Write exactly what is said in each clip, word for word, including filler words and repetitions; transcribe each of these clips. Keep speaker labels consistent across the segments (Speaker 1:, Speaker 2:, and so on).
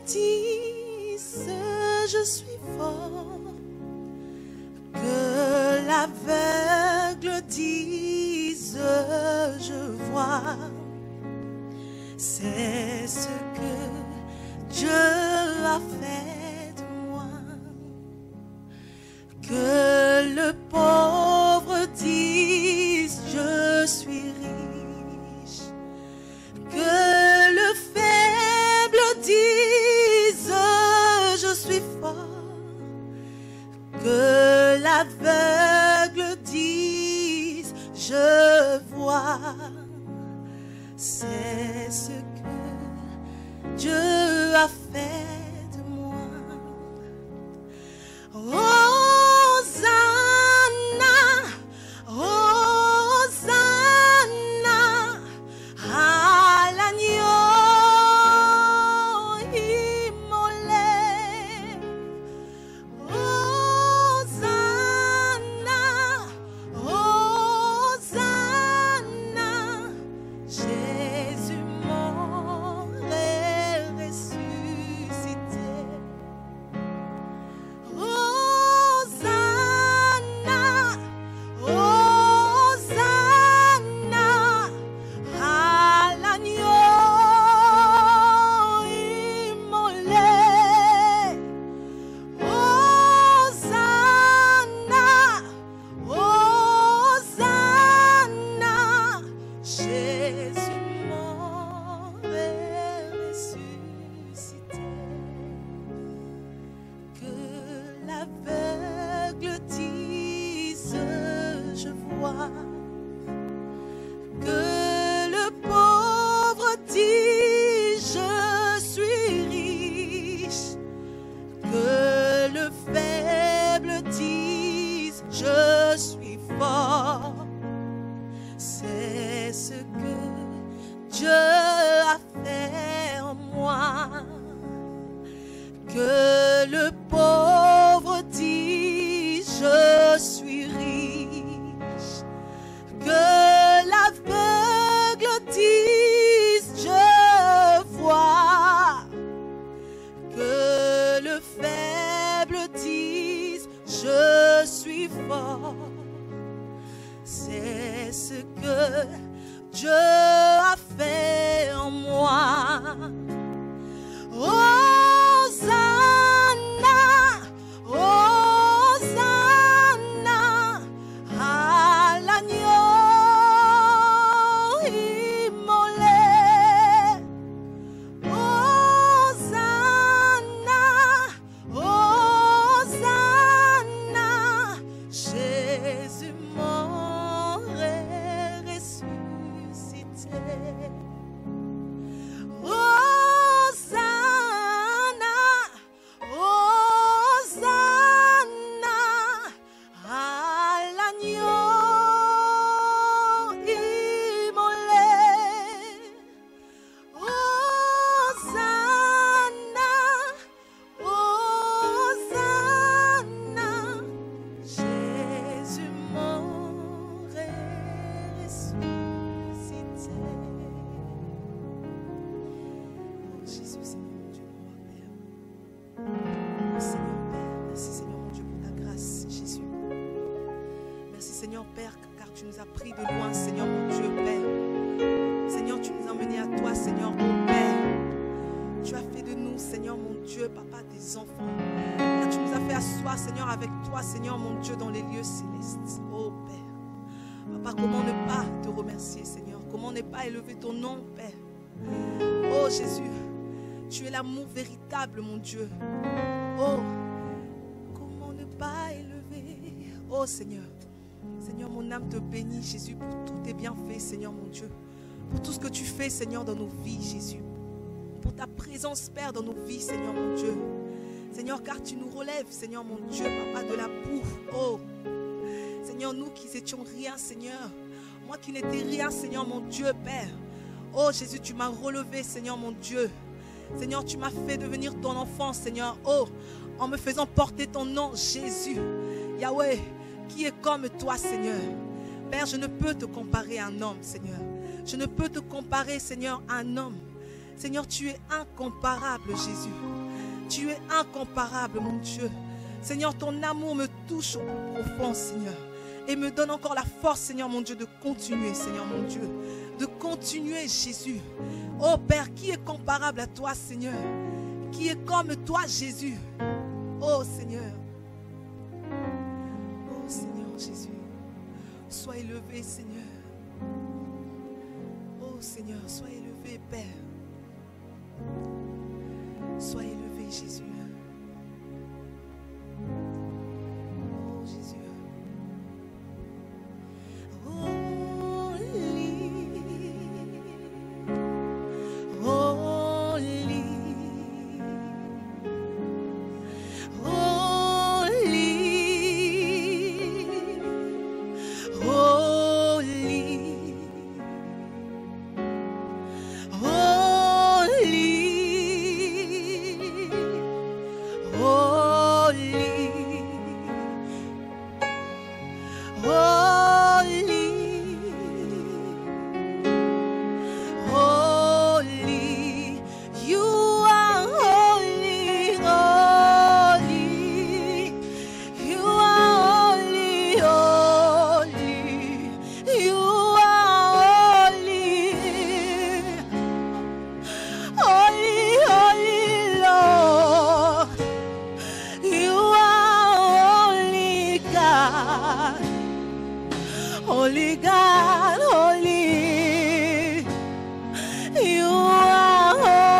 Speaker 1: dise je suis fort, que l'aveugle dise je vois, c'est ce que Dieu a fait de moi. Que le pauvre dise je suis riche, que le faible dise je suis fort, que l'aveugle dise je vois, c'est ce que Dieu a fait de moi. Hosanna, Hosanna à l'agneau immolé. Hosanna, Hosanna, Jésus mort et ressuscité. Hosanna, Hosanna à l'agneau immolé. Hosanna, Hosanna, Jésus mort et ressuscité. Que l'aveugle dise je vois, que le pauvre dise je suis riche, que le faible dise je suis fort, c'est ce que Dieu a fait en moi. Que le pauvre dise je suis riche, que l'aveugle dise je vois, que le faible dise je suis fort, c'est ce que Dieu a fait en moi. Hosanna, Hosanna à l'agneau immolé. Hosanna, Hosanna, Jésus mort et ressuscité. Hosanna, Hosanna à l'agneau immolé. Hosanna, Hosanna, Jésus mort et ressuscité. Jésus, Seigneur mon Dieu, roi Père. Oh, Seigneur Père, merci Seigneur mon Dieu pour ta grâce, Jésus. Merci Seigneur Père, car tu nous as pris de loin, Seigneur mon Dieu, Père. Seigneur, tu nous as menés à toi, Seigneur mon Père. Tu as fait de nous, Seigneur mon Dieu, Papa, des enfants. Car tu nous as fait asseoir, Seigneur, avec toi, Seigneur mon Dieu, dans les lieux célestes. Oh Père. Papa, comment ne pas te remercier, Seigneur? Comment ne pas élever ton nom, Père? Oh Jésus, tu es l'amour véritable, mon Dieu. Oh, comment ne pas élever? Oh Seigneur, Seigneur, mon âme te bénit, Jésus, pour tous tes bienfaits, Seigneur, mon Dieu. Pour tout ce que tu fais, Seigneur, dans nos vies, Jésus. Pour ta présence, Père, dans nos vies, Seigneur, mon Dieu. Seigneur, car tu nous relèves, Seigneur, mon Dieu, Papa, de la boue. Oh, Seigneur, nous qui étions rien, Seigneur. Moi qui n'étais rien, Seigneur, mon Dieu, Père. Oh Jésus, tu m'as relevé, Seigneur, mon Dieu. Seigneur, tu m'as fait devenir ton enfant, Seigneur. Oh, en me faisant porter ton nom, Jésus. Yahweh, qui est comme toi, Seigneur. Père, je ne peux te comparer à un homme, Seigneur. Je ne peux te comparer, Seigneur, à un homme. Seigneur, tu es incomparable, Jésus. Tu es incomparable, mon Dieu. Seigneur, ton amour me touche au plus profond, Seigneur. Et me donne encore la force, Seigneur, mon Dieu, de continuer, Seigneur, mon Dieu. De continuer, Jésus. Oh Père, qui est comparable à toi, Seigneur? Qui est comme toi, Jésus? Oh Seigneur. Oh Seigneur Jésus. Sois élevé, Seigneur. Oh Seigneur, sois élevé, Père. Sois élevé, Jésus. Oh Jésus. Holy God, holy, you are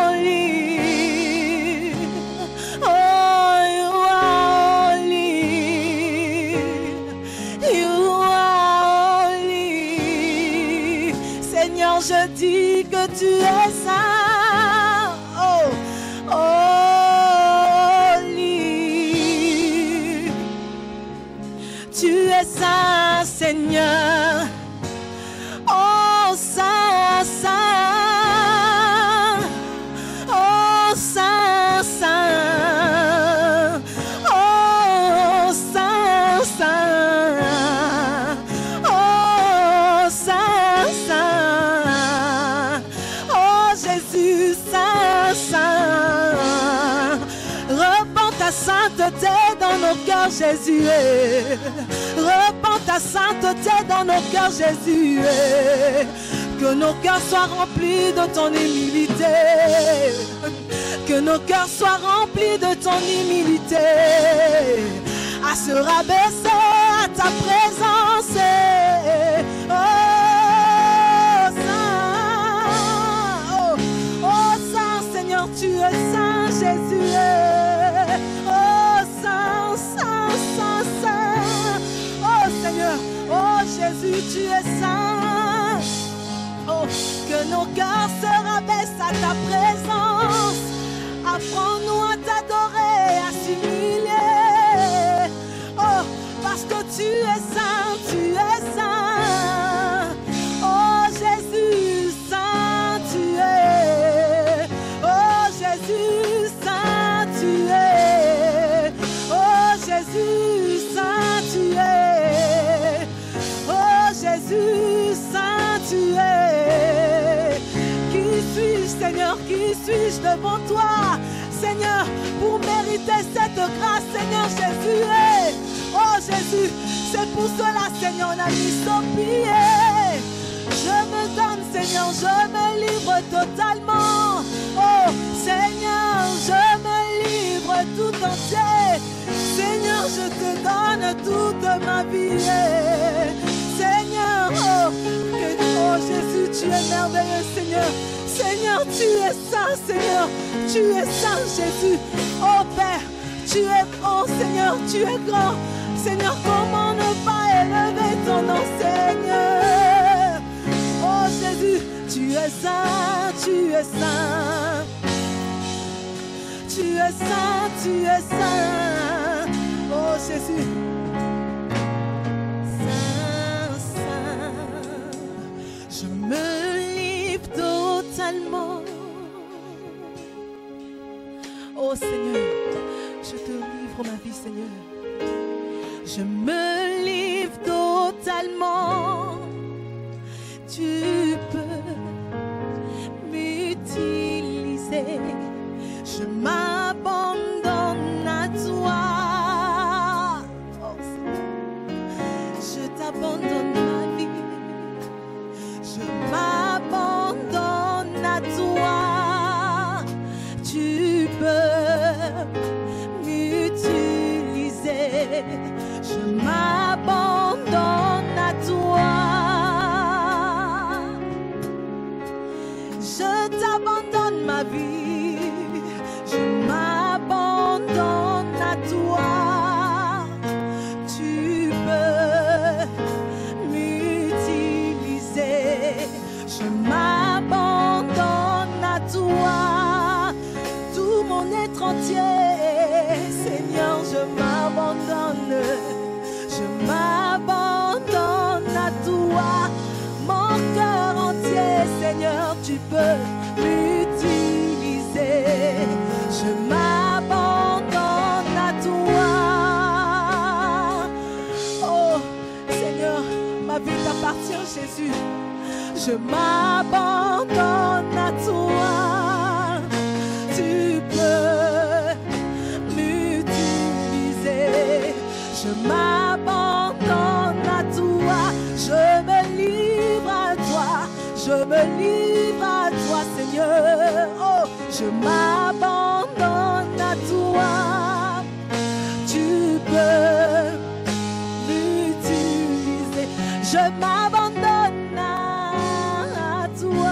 Speaker 1: holy, oh, you are holy, you are holy. Seigneur, je dis que tu es saint, oh, holy, tu es saint, Seigneur. Oh, saint, saint. Oh, saint, saint. Oh, saint, saint. Oh, saint, saint. Oh, Jésus, saint, saint. Repends ta sainteté dans nos cœurs, Jésus. Repends ta sainteté dans nos cœurs, Jésus. Que nos cœurs soient remplis de ton humilité. Que nos cœurs soient remplis de ton humilité. À se rabaisser à ta présence. Oh, Saint. Oh, oh Saint, Seigneur, tu es Saint, Jésus. Oh, Saint, Saint, Saint, Saint. Seigneur, oh Jésus, tu es saint. Oh, que nos cœurs se rabaissent à ta présence. Apprends-nous à t'adorer, à s'humilier. Oh, parce que tu es saint, tu es saint. Oh Jésus, saint tu es. Oh Jésus, saint tu es. Oh Jésus, saint tu es. Jésus, saint tu es. Qui suis-je, Seigneur, qui suis-je devant toi, Seigneur, pour mériter cette grâce, Seigneur Jésus. Oh Jésus, c'est pour cela, Seigneur, on a mis son pied. Je me donne, Seigneur, je me livre totalement. Oh Seigneur, je me livre tout entier. Seigneur, je te donne toute ma vie. Seigneur, oh, que, oh Jésus, tu es merveilleux, Seigneur. Seigneur, tu es saint, Seigneur. Tu es saint, Jésus. Oh Père, tu es grand, Seigneur, tu es grand. Seigneur, comment ne pas élever ton nom, Seigneur. Oh Jésus, tu es saint, tu es saint. Tu es saint, tu es saint. Oh Jésus. Je me livre totalement. Oh Seigneur, je te livre ma vie, Seigneur. Je me livre totalement. Tu peux m'utiliser. m'utiliser. Je m'abandonne à toi. Oh Seigneur, je t'abandonne ma vie. Je m'abandonne à toi. Tu peux m'utiliser. Je m'abandonne à toi. Je t'abandonne ma vie. Je m'abandonne à toi. Tu peux m'utiliser. Je m'abandonne à toi. Tout mon être entier, Seigneur, je m'abandonne. Je m'abandonne à toi. Mon cœur entier, Seigneur, tu peux m'utiliser. Je m'abandonne à toi. Oh, Seigneur, ma vie t'appartient, Jésus. Je m'abandonne à toi. Tu peux m'utiliser. Je m'abandonne à toi. Je me livre à toi. Je me livre à toi, Seigneur. Oh, je m'abandonne à toi. Tu peux m'utiliser. Je m'abandonne à toi.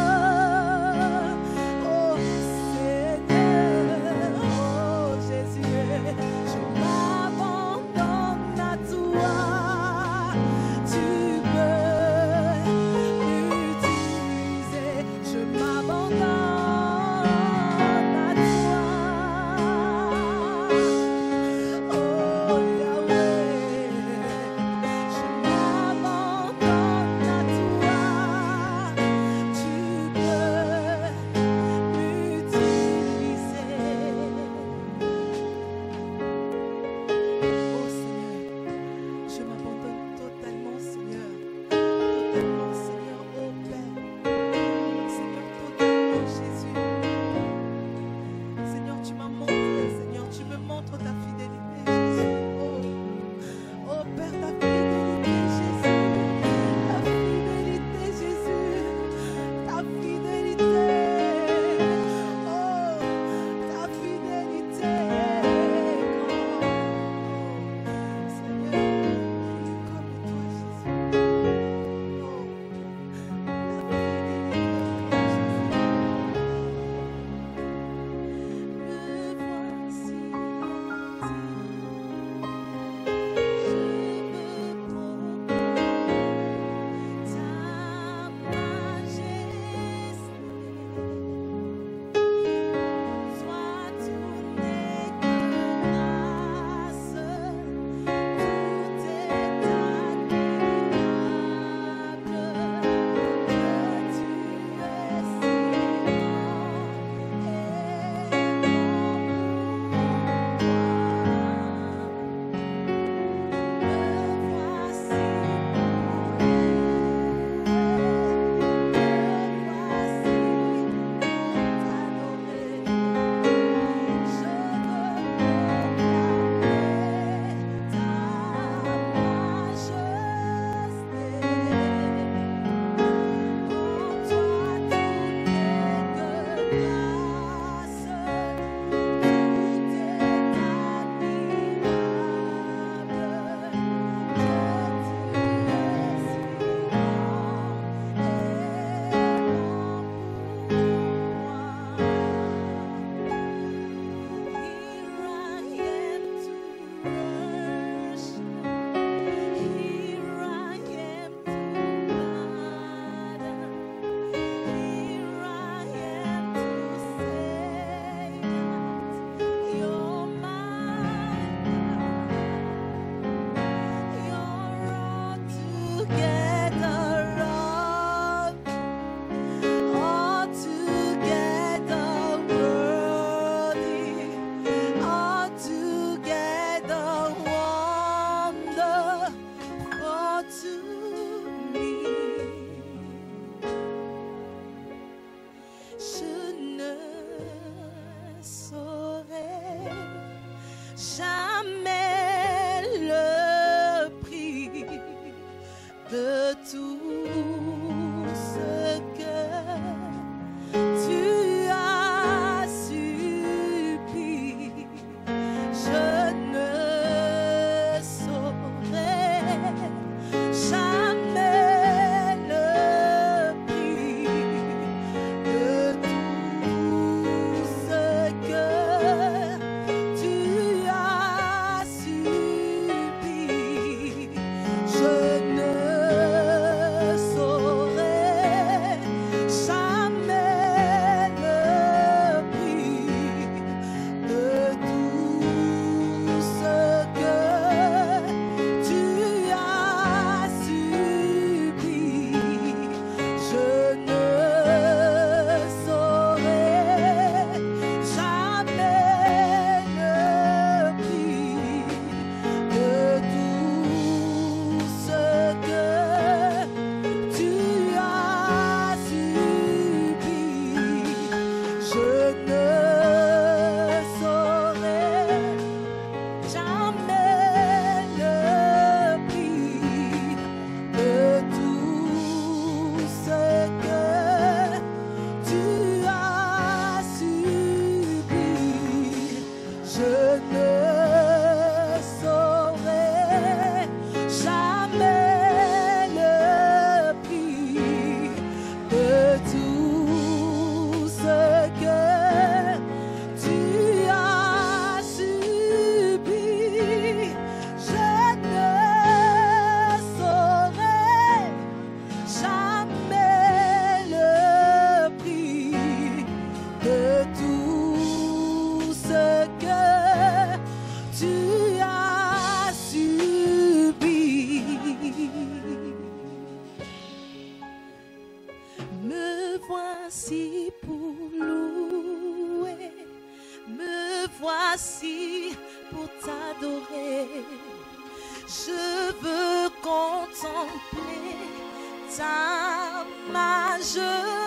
Speaker 1: voici pour t'adorer. Je veux contempler ta majesté.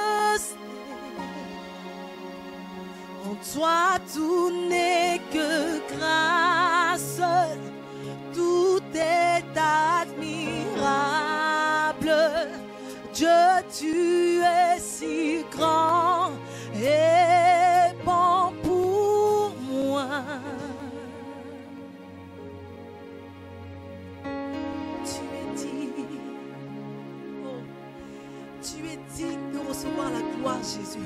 Speaker 1: En toi tout n'est que grâce, tout est admirable. Dieu, tu es si grand et bon pour moi. Tu es digne, oh, tu es digne de recevoir la gloire, Jésus.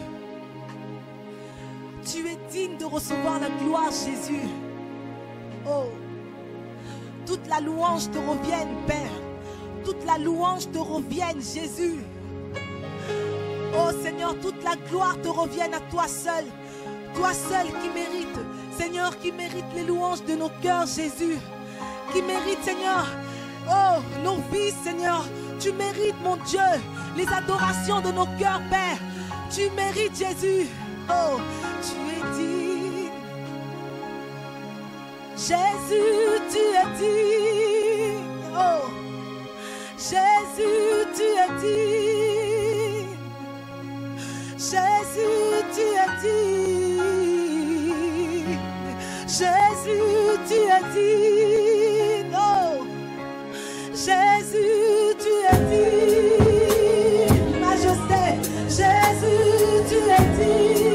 Speaker 1: Tu es digne de recevoir la gloire, Jésus. Oh, toute la louange te revienne, Père. Toute la louange te revienne, Jésus. Oh Seigneur, toute la gloire te revienne à toi seul. Toi seul qui mérite, Seigneur, qui mérite les louanges de nos cœurs, Jésus. Qui mérite, Seigneur, oh, nos vies, Seigneur. Tu mérites, mon Dieu, les adorations de nos cœurs, Père. Tu mérites, Jésus. Oh, tu es digne. Jésus, tu es digne. Oh, Jésus, tu es digne. Jésus, tu es digne. Jésus, tu es digne. Oh, Jésus, tu es digne. Majesté, Jésus, tu es digne.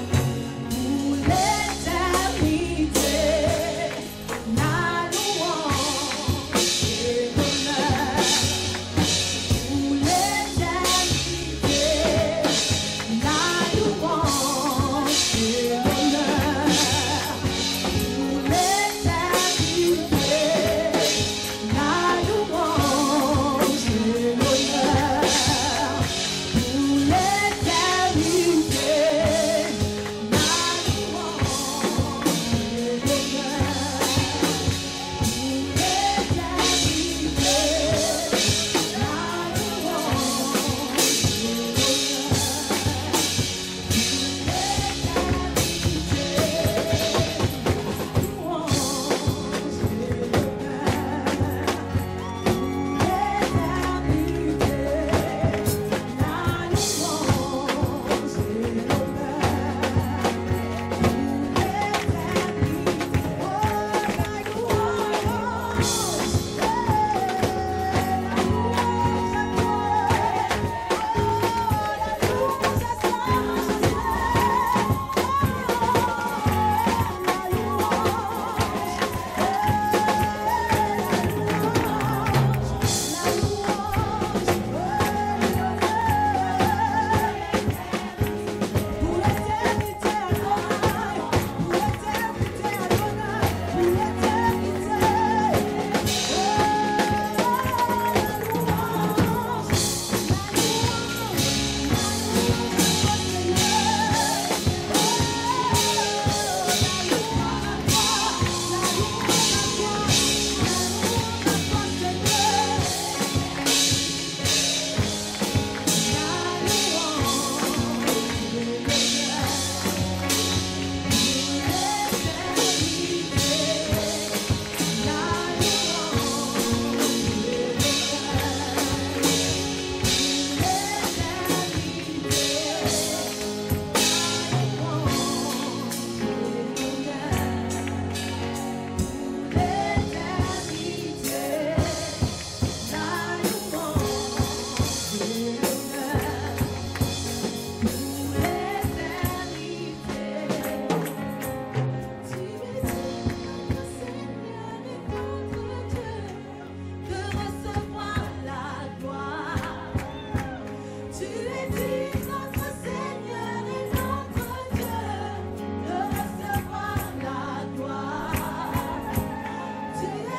Speaker 2: Now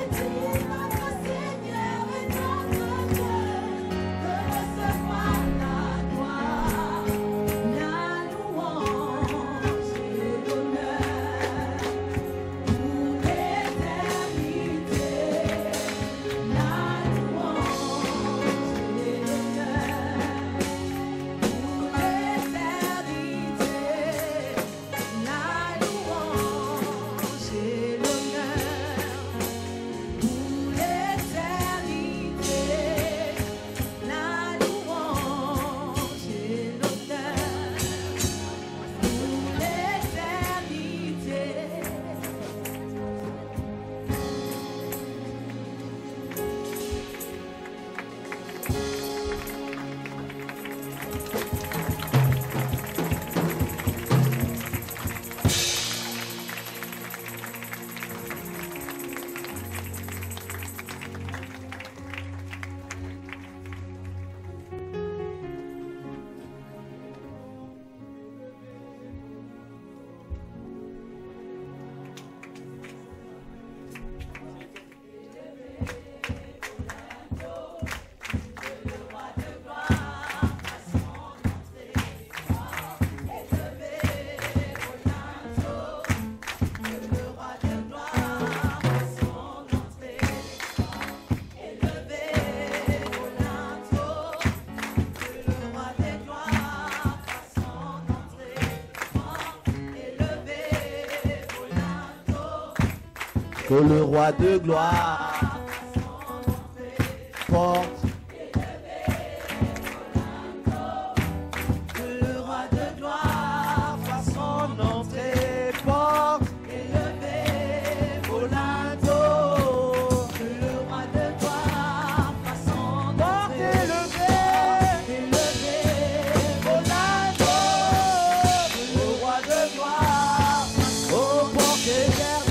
Speaker 2: Que le roi de gloire porte. Que le roi de gloire fasse son entrée, porte. Élevé, volanto. Que le roi de gloire fasse son entrée, élevé, élevé, volanto. Que le roi de gloire au porte éternel.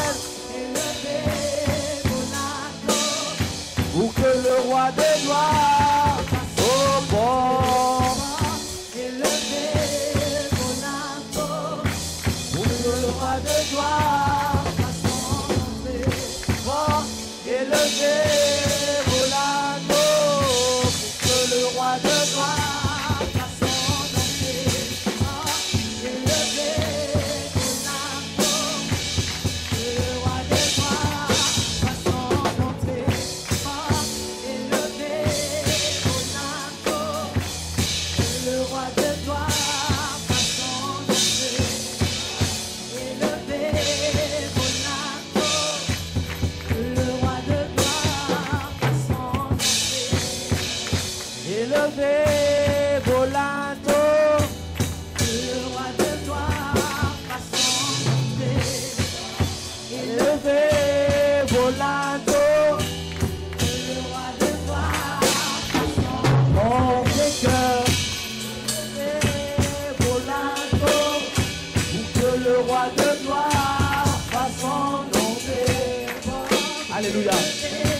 Speaker 2: Pour que le roi de gloire au port élevé Monaco, pour que le roi de gloire fasse son entrée, port élevé Monaco, pour que le roi de gloire fasse son entrée, port élevé Monaco, que le roi de gloire fasse son entrée. Élevé, volanto, que le roi de gloire fasse son entrée. Élevé, volanto, que le roi de gloire fasse son entrée. Élevé, volanto, pour que le roi de gloire fasse son entrée. Alléluia.